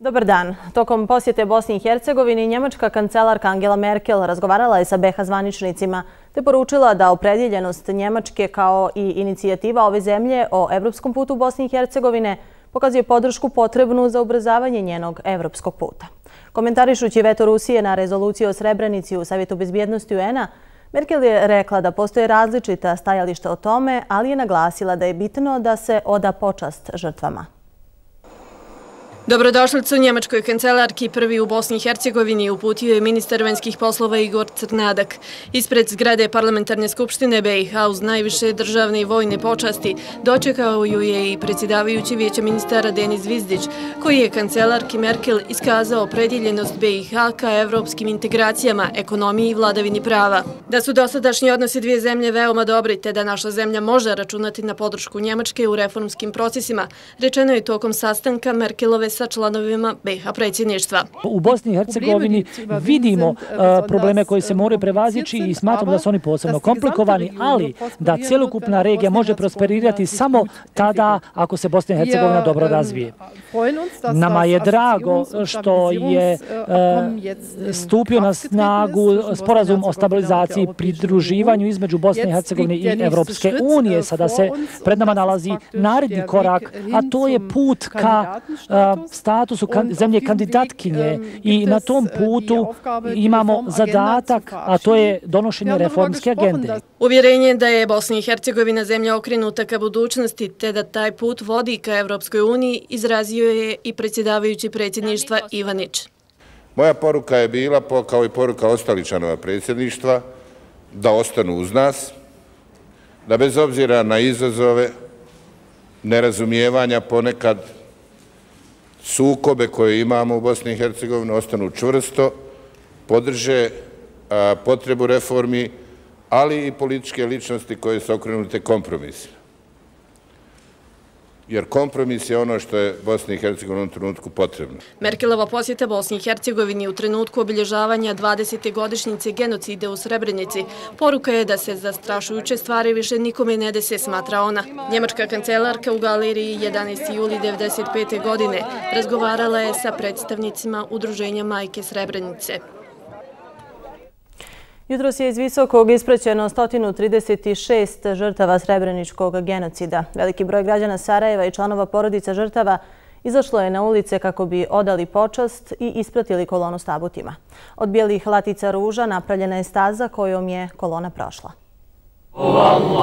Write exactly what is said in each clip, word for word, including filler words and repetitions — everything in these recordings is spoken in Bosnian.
Dobar dan. Tokom posjete Bosni i Hercegovini, njemačka kancelarka Angela Merkel razgovarala je sa be ha zvaničnicima te poručila da opredjeljenost Njemačke kao i inicijativa ove zemlje o evropskom putu Bosne i Hercegovine pokazuje podršku potrebnu za ubrzavanje njenog evropskog puta. Komentarišući veto Rusije na rezoluciju o Srebrenici u Savjetu bezbjednosti u en a, Merkel je rekla da postoje različita stajališta o tome, ali je naglasila da je bitno da se oda počast žrtvama. Dobrodošlicu njemačkoj kancelarki prvi u Bosni i Hercegovini uputio je ministar vanjskih poslova Igor Crnadak. Ispred zgrade parlamentarne skupštine be i ha uz najviše državne i vojne počasti dočekao ju je i predsjedavajući vijeća ministara Denis Zvizdić, koji je kancelarki Merkel iskazao opredjeljenost be i ha ka evropskim integracijama, ekonomiji i vladavini prava. Da su dosadašnji odnosi dvije zemlje veoma dobri, te da naša zemlja može računati na podršku Njemačke u reformskim procesima, rečeno je tokom sastanka Merkelove sa članovima be i ha predsjedništva. U Bosni i Hercegovini vidimo probleme koji se moraju prevazići i smatramo da su oni posebno komplikovani, ali da cjelokupna regija može prosperirati samo tada ako se Bosna i Hercegovina dobro razvije. Nama je drago što je stupio na snagu sporazum o stabilizaciji i pridruživanju između Bosne i Hercegovine i Evropske unije. Sada se pred nama nalazi naredni korak, a to je put ka statusu zemlje kandidatkinje i na tom putu imamo zadatak, a to je donošenje reformske agende. Uvjerenje da je Bosna i Hercegovina zemlja okrenuta ka budućnosti te da taj put vodi ka Evropskoj uniji izrazio je i predsjedavajući predsjedništva Ivanić. Moja poruka je bila, kao i poruka ostalih članova predsjedništva, da ostanu uz nas, da bez obzira na izazove, nerazumijevanja, ponekad sukobe koje imamo u Bosni i Hercegovini, ostanu čvrsto, podrže potrebu reformi, ali i političke ličnosti koje su okrenute kompromisima. Jer kompromis je ono što je Bosni i Hercegovini u trenutku potrebno. Merkelova posjeta Bosni i Hercegovini u trenutku obilježavanja dvadesete godišnjice genocida u Srebrenici poruka je da se zastrašujuće stvari više nikome ne dese, smatra ona. Njemačka kancelarka u galeriji jedanaesti juli devedeset pete godine razgovarala je sa predstavnicima Udruženja Majke Srebrenice. Jutros je iz Visokog ispraćeno sto trideset šest žrtava srebreničkog genocida. Veliki broj građana Sarajeva i članova porodica žrtava izašlo je na ulice kako bi odali počast i ispratili kolonu s tabutima. Od bijelih latica ruža napravljena je staza kojom je kolona prošla. Allahu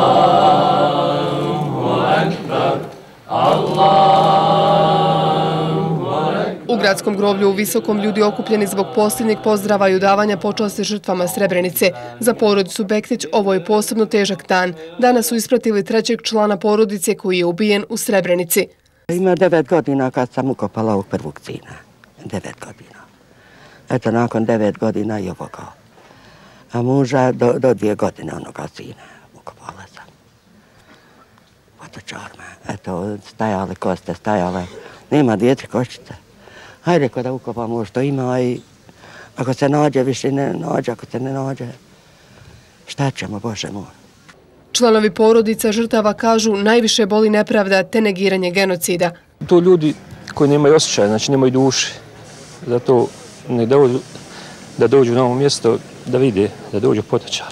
akbar, Allahu U gradskom groblju u Visokom ljudi okupljeni zbog posljednjeg pozdrava i udavanja počasti žrtvama Srebrenice. Za porodicu Bektić ovo je posebno težak dan. Danas su ispratili trećeg člana porodice koji je ubijen u Srebrenici. Ima devet godina kad sam ukopala ovog prvog sina. Devet godina. Eto, nakon devet godina i ovoga. A muža do, do dvije godine onoga sina ukopala sam. Oto čorma. Eto, stajale koste, stajale. Nema djece koščice. Hajde rekao da ukopamo što ima i ako se nađe, više ne nađe, ako se ne nađe, šta ćemo, Bože moj. Članovi porodica žrtava kažu najviše boli nepravda te negiranje genocida. To ljudi koji nemaju osjećaja, znači nemaju duše. Zato ne dođu, da dođu na ovo mjesto, da vide, da dođu potočari.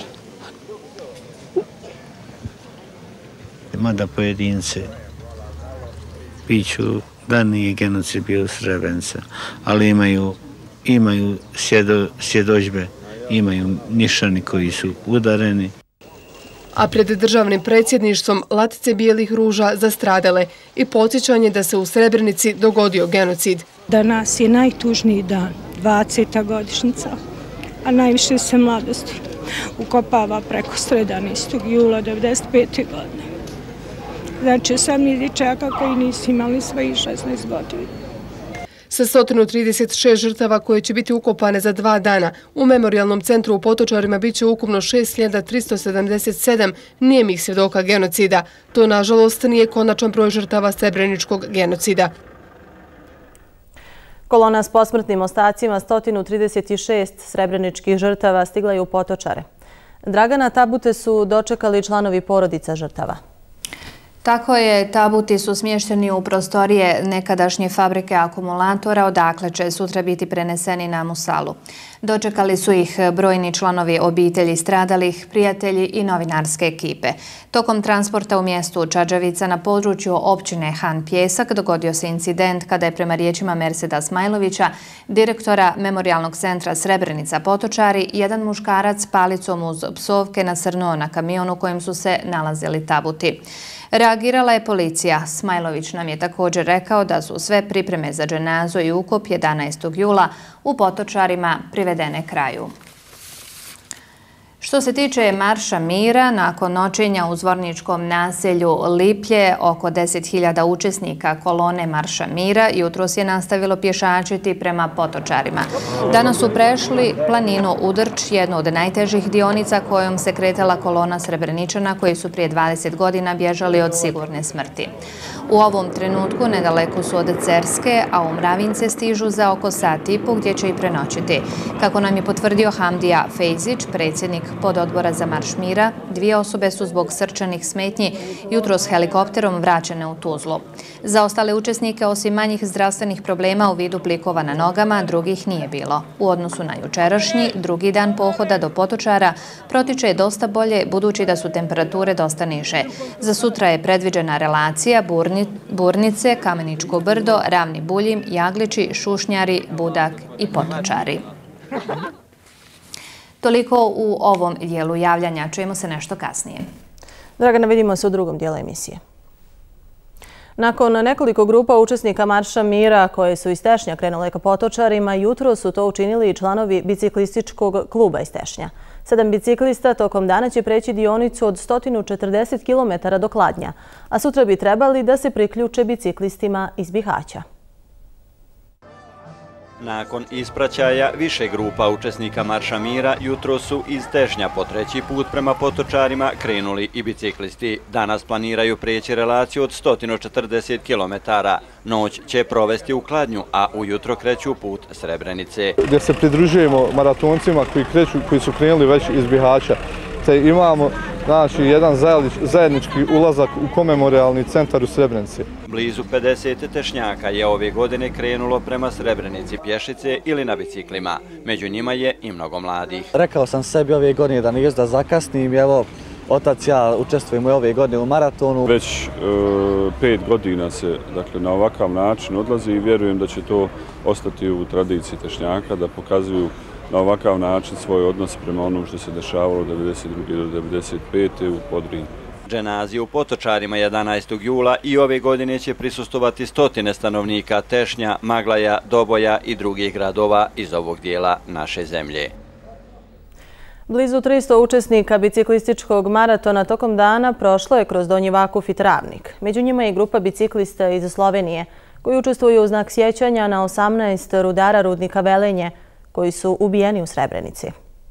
Mada pojedince piću da nije genocid bio u Srebrenici, ali imaju, imaju svjedo, svjedočbe, imaju nišani koji su udareni. A pred državnim predsjedništvom latice bijelih ruža zastradale i podsjećanje da se u Srebrenici dogodio genocid. Danas je najtužniji dan, dvadeseta godišnjica, a najviše se mladosti ukopava preko sedamnaestog jula devedeset pete godine. Znači, osamnaest dječaka koji nisu imali svojih šesnaest godina. Sa sto trideset šest žrtava koje će biti ukopane za dva dana, u memorijalnom centru u Potočarima bit će ukupno šest hiljada tristo sedamdeset sedam nijemih svjedoka genocida. To, nažalost, nije konačan broj žrtava srebreničkog genocida. Kolona s posmrtnim ostacima sto trideset šest srebreničkih žrtava stigla je u Potočare. Dragana tabute su dočekali članovi porodica žrtava. Tako je, tabuti su smješteni u prostorije nekadašnje fabrike akumulatora, odakle će sutra biti preneseni na Musalu. Dočekali su ih brojni članovi obitelji stradalih, prijatelji i novinarske ekipe. Tokom transporta u mjestu Čađavica na području općine Han Pjesak dogodio se incident kada je prema riječima Merseda Smajlovića, direktora Memorijalnog centra Srebrenica Potočari, jedan muškarac palicom uz psovke nasrnuo na kamionu kojim su se nalazili tabuti. Reagirala je policija. Smajlović nam je također rekao da su sve pripreme za dženazu i ukop jedanaestog jula u Potočarima privedene kraju. Što se tiče Marša mira, nakon noćenja u zvorničkom naselju Liplje, oko deset hiljada učesnika kolone Marša mira jutros je nastavilo pješačiti prema Potočarima. Danas su prešli planinu Udrč, jednu od najtežih dionica kojom se kretala kolona Srebreničana koji su prije dvadeset godina bježali od sigurne smrti. U ovom trenutku nedaleko su od Cerske, a u Mravince stižu za oko sat i po gdje će i prenoćiti. Kako nam je potvrdio Hamdija Fejzić, predsjednik pododbora za Marš mira, dvije osobe su zbog srčanih smetnji jutros helikopterom vraćene u Tuzlu. Za ostale učesnike, osim manjih zdravstvenih problema u vidu plikova na nogama, drugih nije bilo. U odnosu na jučerašnji, drugi dan pohoda do Potočara protiče dosta bolje, budući da su temperature dosta niže. Za sutra je predviđena relacija Burnice, Kameničko brdo, Ravni Buljim, Jaglići, Šušnjari, Budak i Potočari. Toliko u ovom dijelu javljanja. Čujemo se nešto kasnije. Dragana, vidimo se u drugom dijelu emisije. Nakon nekoliko grupa učesnika Marša mira koje su iz Tešnja krenule ka Potočarima, jutro su to učinili i članovi biciklističkog kluba iz Tešnja. Sedam biciklista tokom dana će preći dionicu od sto četrdeset kilometara do Kladnja, a sutra bi trebali da se priključe biciklistima iz Bihaća. Nakon ispraćaja više grupa učesnika Marša mira, jutro su iz Tešnja po treći put prema Potočarima krenuli i biciklisti. Danas planiraju preći relaciju od sto četrdeset kilometara. Noć će provesti u Kladnju, a ujutro kreću put Srebrenice. Gdje se pridružujemo maratoncima koji, kreću, koji su krenuli već iz Bihaća, te imamo znači, jedan zajednički ulazak u komemorijalni centar u Srebrenici. Blizu pedeset tešnjaka je ove godine krenulo prema Srebrenici pješice ili na biciklima. Među njima je i mnogo mladih. Rekao sam sebi ove godine da nije da zakasnim, evo, otac ja učestvujemo ove godine u maratonu. Već e, pet godina se dakle, na ovakav način odlazi i vjerujem da će to ostati u tradiciji tešnjaka, da pokazuju na ovakav način svoj odnos prema onom što se dešavalo od devedeset druge do devedeset pete u Podrinju. Dženazi u Potočarima jedanaestog jula i ove godine će prisustovati stotine stanovnika Tešnja, Maglaja, Doboja i drugih gradova iz ovog dijela naše zemlje. Blizu tristo učesnika biciklističkog maratona tokom dana prošlo je kroz Donji Vakuf i Travnik. Među njima je i grupa biciklista iz Slovenije koji učestvuju u znak sjećanja na osamnaest rudara rudnika Velenje koji su ubijeni u Srebrenici.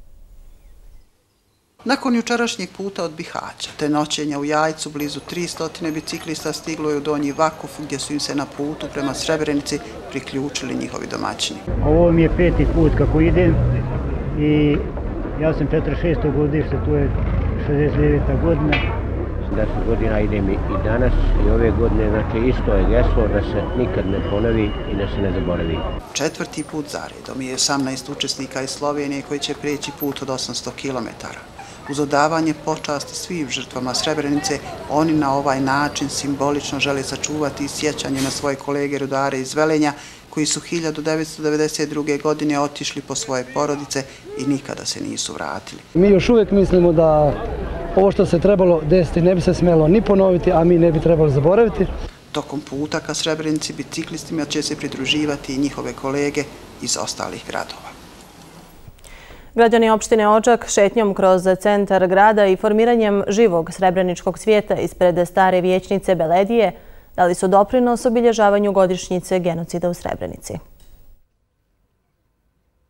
Nakon jučerašnjeg puta od Bihaća, te noćenja u Jajcu, blizu tristo biciklista stiglo je u Donji Vakuf, gdje su im se na putu prema Srebrenici priključili njihovi domaćini. Ovo mi je peti put kako idem i ja sam četrdeset šesto godište, tu je šezdeset deveta godina. deset godina idem i danas i ove godine, znači isto je geslo da se nikad ne ponovi i da se ne zaboravi. Četvrti put zaredom je osamnaest učesnika iz Slovenije koji će preći put od osamsto kilometara. Uz odavanje počasti svim žrtvama Srebrenice, oni na ovaj način simbolično žele sačuvati sjećanje na svoje kolege rudare iz Velenja koji su hiljadu devetsto devedeset druge. godine otišli po svoje porodice i nikada se nisu vratili. Mi još uvijek mislimo da ovo što se trebalo desiti ne bi se smjelo ni ponoviti, a mi ne bi trebali zaboraviti. Tokom puta ka Srebrenici biciklistima će se pridruživati i njihove kolege iz ostalih gradova. Građani opštine Odžak šetnjom kroz centar grada i formiranjem živog srebreničkog svijeta ispred stare vijećnice Beledije dali su doprinos obilježavanju godišnjice genocida u Srebrenici.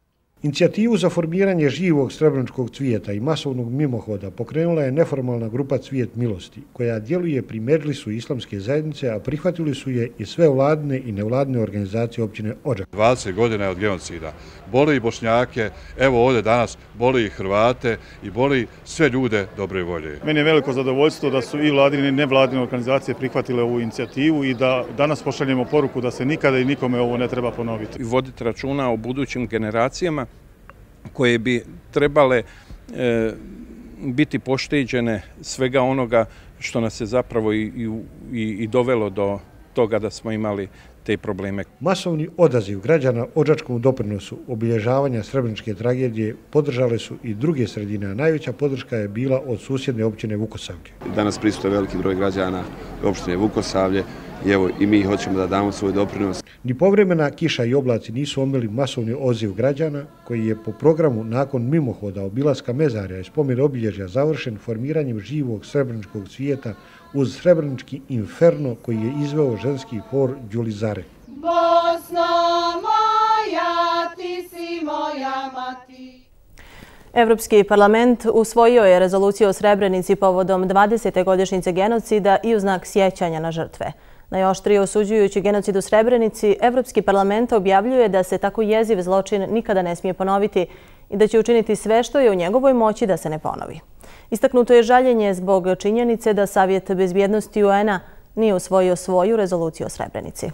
Inicijativu za formiranje živog srebreničkog cvijeta i masovnog mimohoda pokrenula je neformalna grupa Cvijet milosti, koja djeluje pri Medžlisu islamske zajednice, a prihvatili su je i sve vladine i nevladine organizacije općine Odžak. dvadeset godina je od genocida. Boli i Bošnjake, evo ovdje danas, boli i Hrvate i boli sve ljude dobre volje. Meni je veliko zadovoljstvo da su i vladine i nevladine organizacije prihvatile ovu inicijativu i da danas pošaljemo poruku da se nikada i nikome ovo ne treba ponoviti. Voditi računa o budućim generacijama koje bi trebale e, biti pošteđene svega onoga što nas je zapravo i, i, i dovelo do toga da smo imali te probleme. Masovni odaziv građana Odžačkom doprinosu obilježavanja srebreničke tragedije podržale su i druge sredine, a najveća podrška je bila od susjedne općine Vukosavlje. Danas prisutuje veliki broj građana opštine Vukosavlje i evo i mi hoćemo da damo svoj doprinos. Ni povremena kiša i oblaci nisu omeli masovni odziv građana, koji je po programu nakon mimohoda obilaska mezarja i spomen obilježja završen formiranjem živog srebreničkog cvijeta uz srebrenički inferno koji je izveo ženski hor Đulizare. Bosno moja, ti si moja mati. Evropski parlament usvojio je rezoluciju o Srebrenici povodom dvadesete godišnjice genocida i u znak sjećanja na žrtve. Najoštrije osuđujući genocid u Srebrenici, Evropski parlament objavljuje da se tako jeziv zločin nikada ne smije ponoviti i da će učiniti sve što je u njegovoj moći da se ne ponovi. Istaknuto je žaljenje zbog činjenice da Savjet bezbjednosti U N-a nije usvojio svoju rezoluciju o Srebrenici.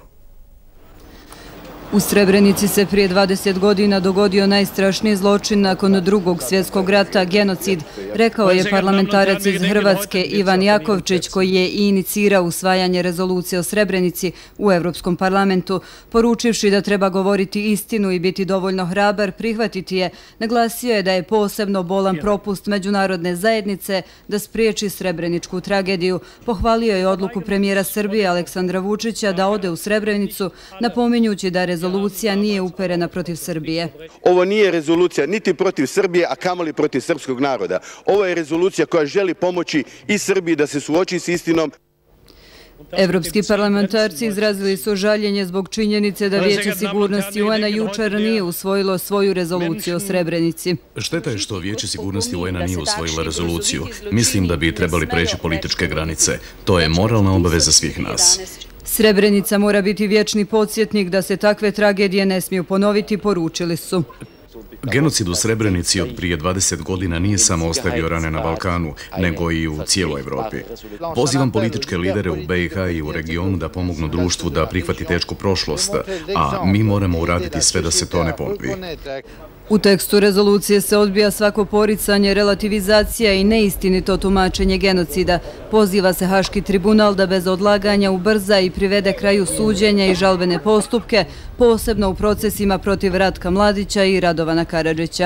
U Srebrenici se prije dvadeset godina dogodio najstrašniji zločin nakon drugog svjetskog rata, genocid, rekao je parlamentarac iz Hrvatske Ivan Jakovčić, koji je i inicirao usvajanje rezolucije o Srebrenici u Evropskom parlamentu, poručivši da treba govoriti istinu i biti dovoljno hrabar, prihvatiti je. Naglasio je da je posebno bolan propust međunarodne zajednice da spriječi srebreničku tragediju. Pohvalio je odluku premijera Srbije Aleksandra Vučića da ode u Srebrenicu, napominjući da rezolucija Rezolucija nije uperena protiv Srbije. Ovo nije rezolucija niti protiv Srbije, a kamoli protiv srpskog naroda. Ovo je rezolucija koja želi pomoći i Srbiji da se suoči s istinom. Evropski parlamentarci izrazili su žaljenje zbog činjenice da Vijeće sigurnosti U N-a jučer nije usvojilo svoju rezoluciju o Srebrenici. Šteta je što Vijeće sigurnosti U N-a nije usvojilo rezoluciju. Mislim da bi trebali preći političke granice. To je moralna obaveza svih nas. Srebrenica mora biti vječni podsjetnik da se takve tragedije ne smiju ponoviti, poručili su. Genocid u Srebrenici od prije dvadeset godina nije samo ostavio rane na Balkanu, nego i u cijeloj Evropi. Pozivam političke lidere u B i H i u regionu da pomognu društvu da prihvati tešku prošlost, a mi moramo uraditi sve da se to ne ponovi. U tekstu rezolucije se odbija svako poricanje, relativizacija i neistinito tumačenje genocida. Poziva se Haški tribunal da bez odlaganja ubrza i privede kraju suđenja i žalbene postupke, posebno u procesima protiv Ratka Mladića i Radovana Karadžića.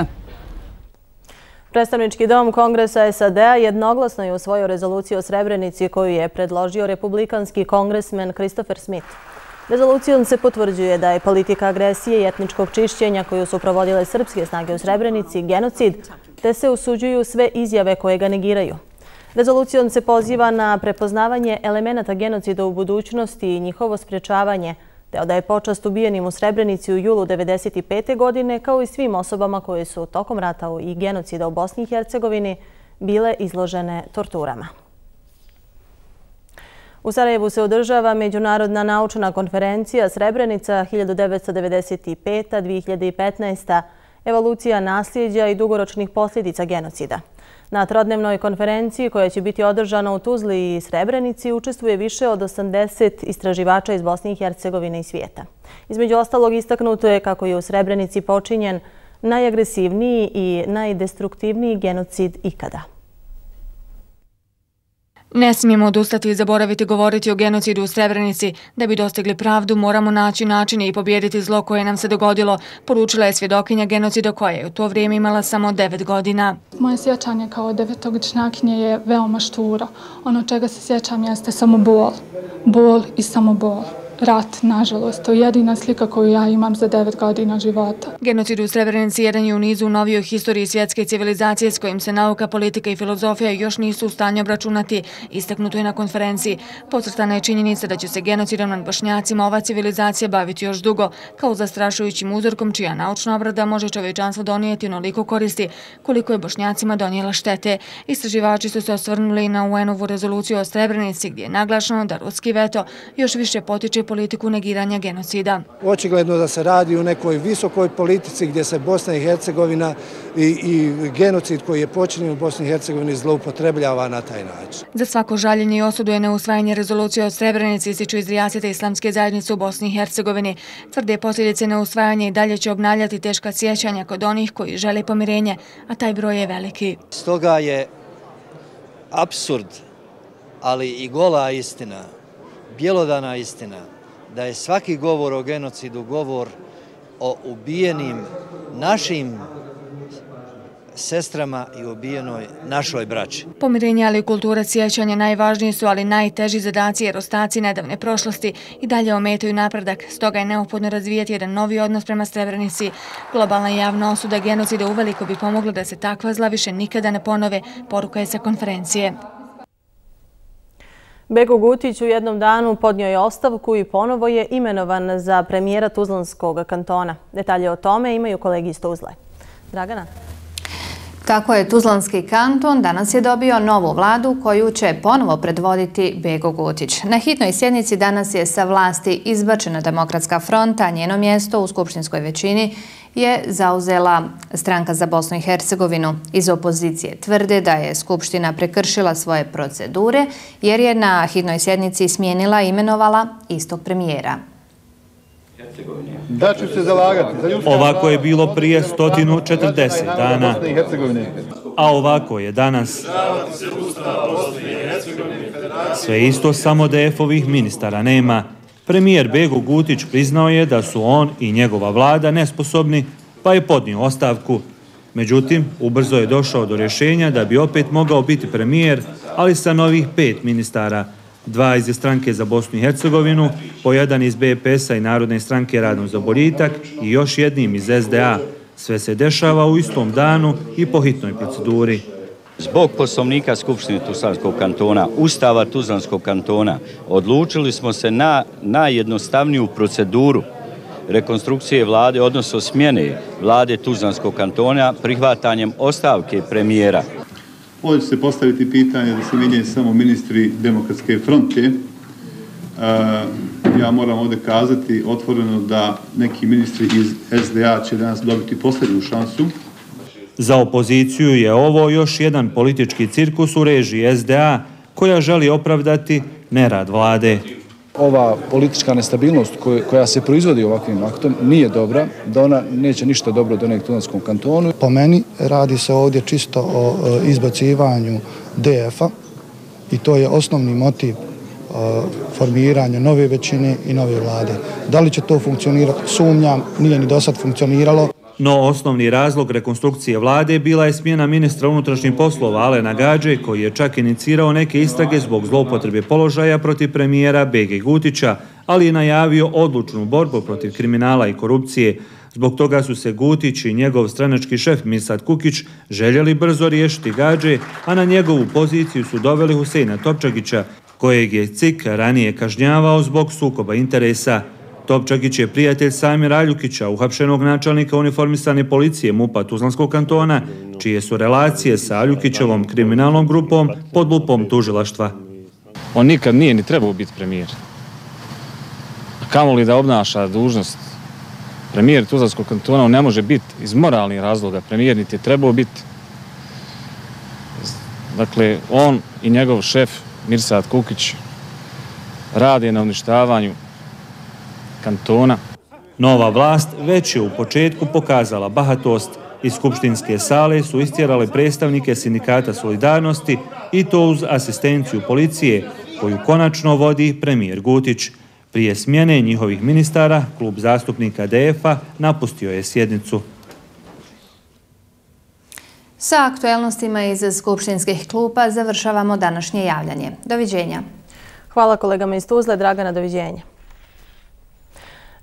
Predstavnički dom Kongresa S A D-a jednoglasno je usvojio rezoluciju o Srebrenici koju je predložio republikanski kongresmen Christopher Smith. Rezolucijom se potvrđuje da je politika agresije i etničkog čišćenja koju su provodile srpske snage u Srebrenici genocid, te se osuđuju sve izjave koje ga negiraju. Rezolucijom se poziva na prepoznavanje elemenata genocida u budućnosti i njihovo sprječavanje, te odaje počast ubijenim u Srebrenici u julu devedeset pete. godine, kao i svim osobama koje su tokom rata i genocida u Bosni i Hercegovini bile izložene torturama. U Sarajevu se održava Međunarodna naučna konferencija Srebrenica hiljadu devetsto devedeset peta do dvije hiljade petnaeste. Evolucija nasljeđa i dugoročnih posljedica genocida. Na trodnevnoj konferenciji koja će biti održana u Tuzli i Srebrenici učestvuje više od osamdeset istraživača iz Bosne i Hercegovine i svijeta. Između ostalog istaknuto je kako je u Srebrenici počinjen najagresivniji i najdestruktivniji genocid ikada. Ne smijemo odustati i zaboraviti govoriti o genocidu u Srebrenici. Da bi dostigli pravdu, moramo naći načine i pobijediti zlo koje nam se dogodilo, poručila je svjedokinja genocida koja je u to vrijeme imala samo devet godina. Moje sjećanje kao devetogodišnjakinje je veoma šturo. Ono čega se sjećam jeste samo bol. Bol i samo bol. rat, nažalost. To je jedina slika koju ja imam za devet godina života. Genocid u Srebrenici jedan je u nizu u novijoj historiji svjetske civilizacije s kojim se nauka, politika i filozofija još nisu u stanju obračunati, istaknuto je na konferenciji. Podcrtana je činjenica da će se genocidom nad Bošnjacima ova civilizacija baviti još dugo, kao zastrašujućim uzorkom čija naučna obrada može čovječanstvo donijeti onoliko koristi koliko je Bošnjacima donijela štete. Istraživači su se osvrnuli na U N-ovu rezoluciju o Srebrenici gdje je naglašeno da ruski veto još više potiče politiku negiranja genocida. Očigledno da se radi o nekoj visokoj politici gdje se Bosna i Hercegovina i, i genocid koji je počinjen u Bosni i Hercegovini zloupotrebljava na taj način. Za svako žaljenje i osudu je neusvajanje rezolucije o Srebrenici, ističu iz Rijasete islamske zajednice u Bosni i Hercegovini. Tvrde posljedice neusvajanja i dalje će obnavljati teška sjećanja kod onih koji žele pomirenje, a taj broj je veliki. Stoga je apsurd, ali i gola istina, bjelodana istina, da je svaki govor o genocidu govor o ubijenim našim sestrama i ubijenoj našoj braći. Pomirenje, ali i kultura sjećanja najvažniji su, ali najteži zadaci jer ostaci nedavne prošlosti i dalje ometaju napredak. Stoga je neophodno razvijati jedan novi odnos prema Srebrenici. Globalna javna osuda genocida uveliko bi pomogla da se takva zla više nikada ne ponove, poruka je sa konferencije. Bego Gutić u jednom danu podnio je ostavku i ponovo je imenovan za premijera Tuzlanskog kantona. Detalje o tome imaju kolegi iz Tuzle. Dragana? Tako je, Tuzlanski kanton danas je dobio novu vladu koju će ponovo predvoditi Bego Gutić. Na hitnoj sjednici danas je sa vlasti izbačena Demokratska fronta, a njeno mjesto u skupštinskoj većini je zauzela Stranka za Bosnu i Hercegovinu. Iz opozicije tvrde da je Skupština prekršila svoje procedure jer je na hitnoj sjednici smijenila i imenovala istog premijera. Da ću se zalagati za ljudska Ovako je bilo prije sto četrdeset dana, a ovako je danas. Sve isto, samo D F-ovih ministara nema. Premijer Bego Gutić priznao je da su on i njegova vlada nesposobni, pa je podnio ostavku. Međutim, ubrzo je došao do rješenja da bi opet mogao biti premijer, ali sa novih pet ministara. Dva iz Stranke za Bosnu i Hercegovinu, po jedan iz B P S-a i Narodne stranke Radom za boljitak i još jednim iz S D A. Sve se dešava u istom danu i po hitnoj proceduri. Zbog poslovnika Skupštine Tuzlanskog kantona, Ustava Tuzlanskog kantona, odlučili smo se na najjednostavniju proceduru rekonstrukcije vlade, odnosno smjene vlade Tuzlanskog kantona prihvatanjem ostavke premijera. Ovdje će se postaviti pitanje da se mijenjaju samo ministri Demokratske fronte. Ja moram ovdje kazati otvoreno da neki ministri iz S D A će danas dobiti posljednju šansu. Za opoziciju je ovo još jedan politički cirkus u režiji S D A koja želi opravdati nerad vlade. Ova politička nestabilnost koja se proizvodi ovakvim aktom nije dobra, da ona neće ništa dobro donijeti Tuzlanskom kantonu. Po meni radi se ovdje čisto o izbacivanju D F-a i to je osnovni motiv formiranja nove većine i nove vlade. Da li će to funkcionirati? Sumnjam, nije ni do sad funkcioniralo. No osnovni razlog rekonstrukcije vlade bila je smjena ministra unutrašnjih poslova Alena Gađe, koji je čak inicirao neke istrage zbog zloupotrebe položaja protiv premijera Bege Gutića, ali je najavio odlučnu borbu protiv kriminala i korupcije. Zbog toga su se Gutić i njegov stranački šef Mirsad Kukić željeli brzo riješiti Gađe, a na njegovu poziciju su doveli Huseina Topčagića, kojeg je C I K ranije kažnjavao zbog sukoba interesa. Topčagić je prijatelj Samira Aljukića, uhapšenog načelnika uniformisane policije MUP-a Tuzlanskog kantona, čije su relacije sa Aljukićevom kriminalnom grupom pod lupom tužilaštva. On nikad nije ni trebao biti premijer. Kamoli da obnaša dužnost premijer Tuzlanskog kantona, on ne može biti iz moralnih razloga premijer, niti je trebao biti. Dakle, on i njegov šef Mirsad Kukić rade na uništavanju kantona. Nova vlast već je u početku pokazala bahatost. Iz skupštinske sale su istjerali predstavnike sindikata Solidarnosti i to uz asistenciju policije, koju konačno vodi premijer Gutić. Prije smjene njihovih ministara, klub zastupnika D F-a napustio je sjednicu. Sa aktuelnostima iz skupštinskih klupa završavamo današnje javljanje. Doviđenja. Hvala kolegama iz Tuzle. Dragana, doviđenja.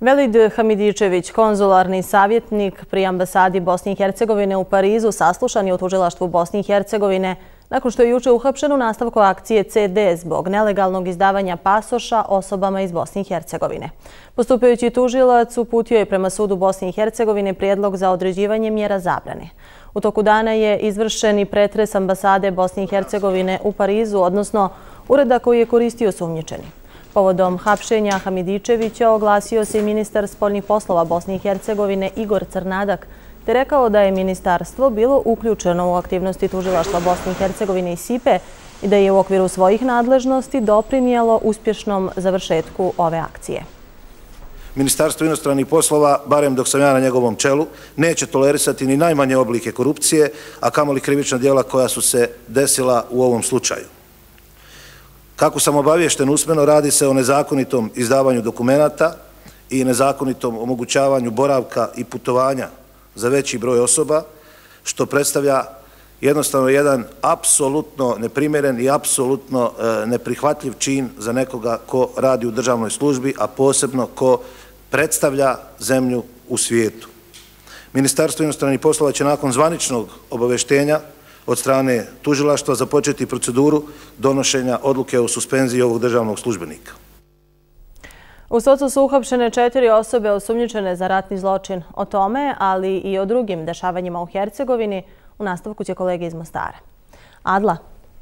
Velid Hamidičević, konzularni savjetnik pri ambasadi Bosne i Hercegovine u Parizu, saslušan je u tužilaštvu Bosne i Hercegovine nakon što je juče uhapšen u nastavku akcije C D zbog nelegalnog izdavanja pasoša osobama iz Bosne i Hercegovine. Postupajući tužilac uputio je prema sudu Bosne i Hercegovine prijedlog za određivanje mjera zabrane. U toku dana je izvršen i pretres ambasade Bosne i Hercegovine u Parizu, odnosno ureda koji je koristio osumnjičeni. Povodom hapšenja Hamidičevića oglasio se i ministar spoljnih poslova Bosne i Hercegovine Igor Crnadak, te rekao da je ministarstvo bilo uključeno u aktivnosti tužilaštva Bosne i Hercegovine i S I P E i da je u okviru svojih nadležnosti doprinijelo uspješnom završetku ove akcije. Ministarstvo inostranih poslova, barem dok sam ja na njegovom čelu, neće tolerisati ni najmanje oblike korupcije, a kamoli krivična djela koja su se desila u ovom slučaju. Kako sam obaviješten usmeno, radi se o nezakonitom izdavanju dokumenata i nezakonitom omogućavanju boravka i putovanja za veći broj osoba, što predstavlja jednostavno jedan apsolutno neprimjeren i apsolutno neprihvatljiv čin za nekoga ko radi u državnoj službi, a posebno ko predstavlja zemlju u svijetu. Ministarstvo inostranih poslova će nakon zvaničnog obaveštenja od strane tužilaštva započeti proceduru donošenja odluke o suspenziji ovog državnog službenika. U Socu su uhapšene četiri osobe osumnjičene za ratni zločin. O tome, ali i o drugim dešavanjima u Hercegovini, u nastavku će kolege iz Mostara. Adla.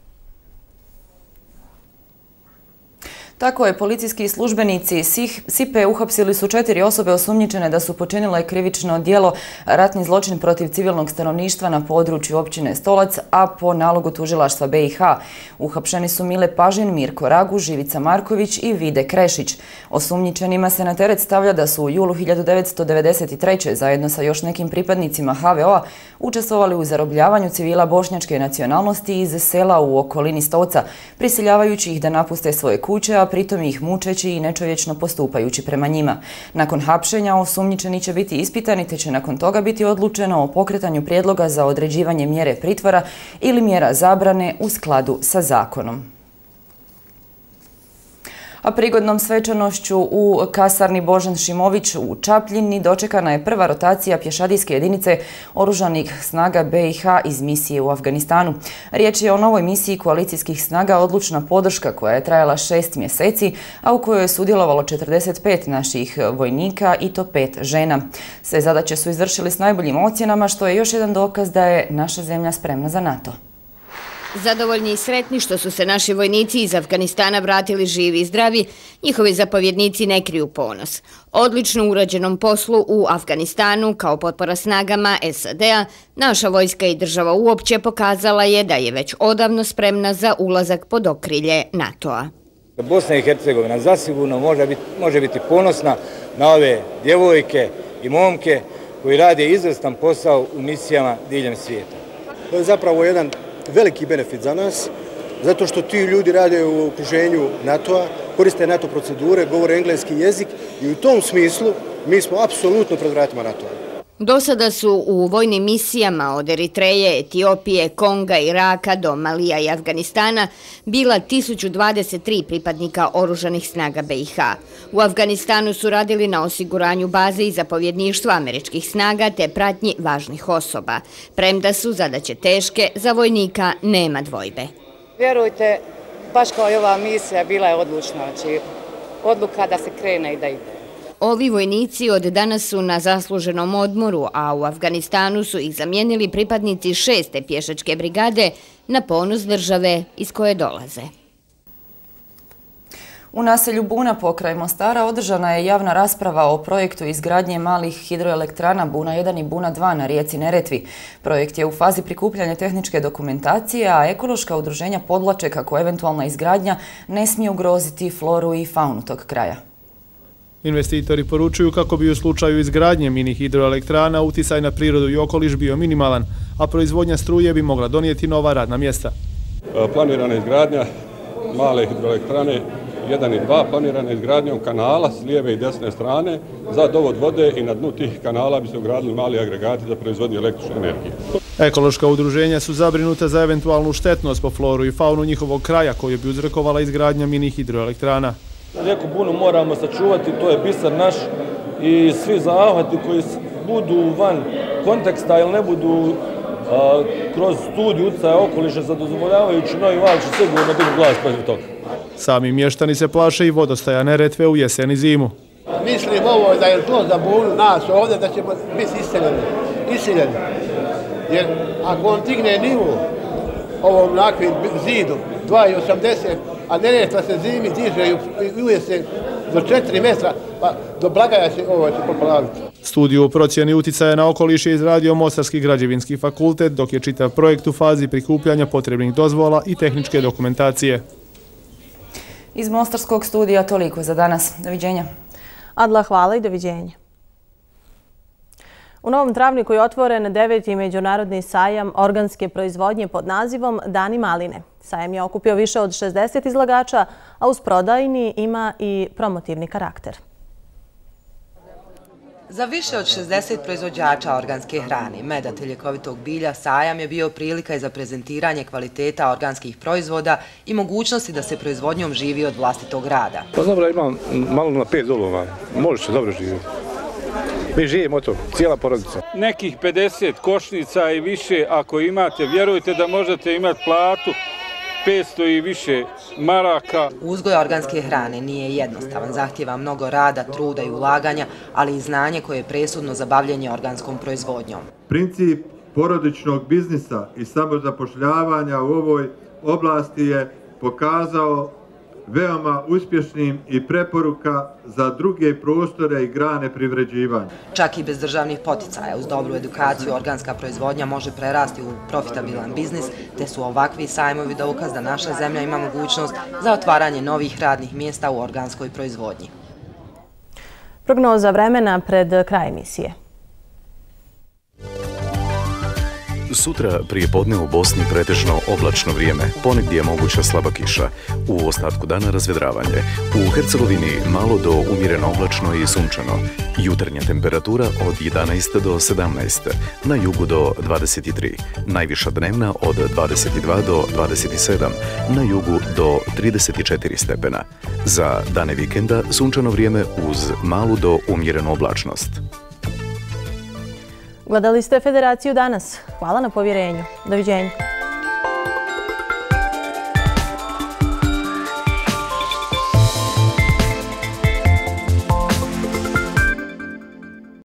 Tako je, policijski službenici S I P E uhapsili su četiri osobe osumnjičene da su počinile krivično djelo ratni zločin protiv civilnog stanovništva na području općine Stolac, a po nalogu tužilaštva B i H. Uhapšeni su Mile Pažin, Mirko Ragu, Živica Marković i Vide Krešić. Osumnjičenima se na teret stavlja da su u julu hiljadu devetsto devedeset treće zajedno sa još nekim pripadnicima H V O-a učestvovali u zarobljavanju civila bošnjačke nacionalnosti iz sela u okolini Stoca, prisiljavajući ih da napuste svoje kuće, a pritom ih mučeći i nečovječno postupajući prema njima. Nakon hapšenja osumnjičeni će biti ispitani, te će nakon toga biti odlučeno o pokretanju prijedloga za određivanje mjere pritvora ili mjera zabrane u skladu sa zakonom. A prigodnom svečanošću u kasarni Božan Šimović u Čapljini dočekana je prva rotacija pješadijske jedinice oružanih snaga B i H iz misije u Afganistanu. Riječ je o novoj misiji koalicijskih snaga Odlučna podrška koja je trajala šest mjeseci, a u kojoj je sudjelovalo četrdeset pet naših vojnika i to pet žena. Sve zadaće su izvršili s najboljim ocjenama, što je još jedan dokaz da je naša zemlja spremna za NATO. Zadovoljni i sretni što su se naši vojnici iz Afganistana vratili živi i zdravi, njihovi zapovjednici ne kriju ponos. Odlično urađenom poslu u Afganistanu kao potpora snagama S A D-a, naša vojska i država uopće pokazala je da je već odavno spremna za ulazak pod okrilje NATO-a. Bosna i Hercegovina zasigurno može biti, može biti ponosna na ove djevojke i momke koji rade izvrstan posao u misijama diljem svijeta. To je zapravo jedan veliki benefit za nas, zato što ti ljudi rade u okruženju NATO-a, koriste NATO procedure, govore engleski jezik i u tom smislu mi smo apsolutno pred vratima NATO-a. Do sada su u vojnim misijama od Eritreje, Etiopije, Konga, Iraka do Malija i Afganistana bila tisuću dvadeset tri pripadnika oružanih snaga B i H. U Afganistanu su radili na osiguranju baze i zapovjedništva američkih snaga te pratnji važnih osoba. Premda su zadaće teške, za vojnika nema dvojbe. Vjerujte, baš kao i ova misija bila je odlučna, znači odluka da se krene i da ide. Ovi vojnici od danas su na zasluženom odmoru, a u Afganistanu su ih zamijenili pripadnici šeste pješačke brigade na ponos države iz koje dolaze. U naselju Buna pokraj Mostara održana je javna rasprava o projektu izgradnje malih hidroelektrana Buna jedan i Buna dva na rijeci Neretvi. Projekt je u fazi prikupljanja tehničke dokumentacije, a ekološka udruženja podvlače kako eventualna izgradnja ne smije ugroziti floru i faunu tog kraja. Investitori poručuju kako bi u slučaju izgradnje mini hidroelektrana uticaj na prirodu i okoliš bio minimalan, a proizvodnja struje bi mogla donijeti nova radna mjesta. Planirana izgradnja male hidroelektrane jedan i dva planirana izgradnjom kanala s lijeve i desne strane za dovod vode i na dnu tih kanala bi se ugradili mali agregati za proizvodnju električne energije. Ekološka udruženja su zabrinuta za eventualnu štetnost po floru i faunu njihovog kraja koju bi uzrokovala izgradnja mini hidroelektrana. Rijeku Bunu moramo sačuvati, to je biser naš i svi zahvati koji budu van konteksta ili ne budu a, kroz studiju utjecaja okoliša zadozvoljavajući novi val će sigurno biti glas protiv toga. Sami mještani se plaše i vodostaja Neretve u jesen i zimu. Mislim ovo da je to za bunu nas ovdje da ćemo biti iseljeni. Iseljeni. Jer ako on tigne nivu ovom nakvim zidu dva i osamdeset, a Neretva se zimi diže i u jesen do četiri metra, pa do Blagaja se ovo će poplaviti. Studiju o procjeni uticaja na okoliš je izradio Mostarski građevinski fakultet, dok je čitav projekt u fazi prikupljanja potrebnih dozvola i tehničke dokumentacije. Iz Mostarskog studija toliko za danas. Doviđenja. Adla, hvala i doviđenja. U Novom Travniku je otvoren deveti međunarodni sajam organske proizvodnje pod nazivom Dani maline. Sajam je okupio više od šezdeset izlagača, a uz prodajni ima i promotivni karakter. Za više od šezdeset proizvođača organske hrane, meda te ljekovitog bilja, sajam je bio prilika i za prezentiranje kvaliteta organskih proizvoda i mogućnosti da se proizvodnjom živi od vlastitog rada. Pa dobro, imam malo na pet dolova, može se dobro živjeti. Mi živimo to, cijela porodica. Nekih pedeset košnica i više, ako imate, vjerujte da možete imati platu petsto i više maraka. Uzgoj organske hrane nije jednostavan, zahtjeva mnogo rada, truda i ulaganja, ali i znanje koje je presudno za bavljenje organskom proizvodnjom. Princip porodičnog biznisa i samozapošljavanja u ovoj oblasti je pokazao veoma uspješnim i preporuka za druge prostore i grane privređivanja. Čak i bez državnih poticaja, uz dobru edukaciju, organska proizvodnja može prerasti u profitabilan biznis, te su ovakvi sajmovi dokaz da naša zemlja ima mogućnost za otvaranje novih radnih mjesta u organskoj proizvodnji. Prognoza vremena pred kraj emisije. Sutra prije podne u Bosni pretežno oblačno vrijeme, ponegdje je moguća slaba kiša. U ostatku dana razvedravanje. U Hercegovini malo do umjereno oblačno i sunčano. Jutarnja temperatura od jedanaest do sedamnaest, na jugu do dvadeset tri. Najviša dnevna od dvadeset dva do dvadeset sedam, na jugu do trideset četiri stepena. Za dane vikenda sunčano vrijeme uz malu do umjerenu oblačnost. Gledali ste Federaciju danas. Hvala na povjerenju. Doviđenja.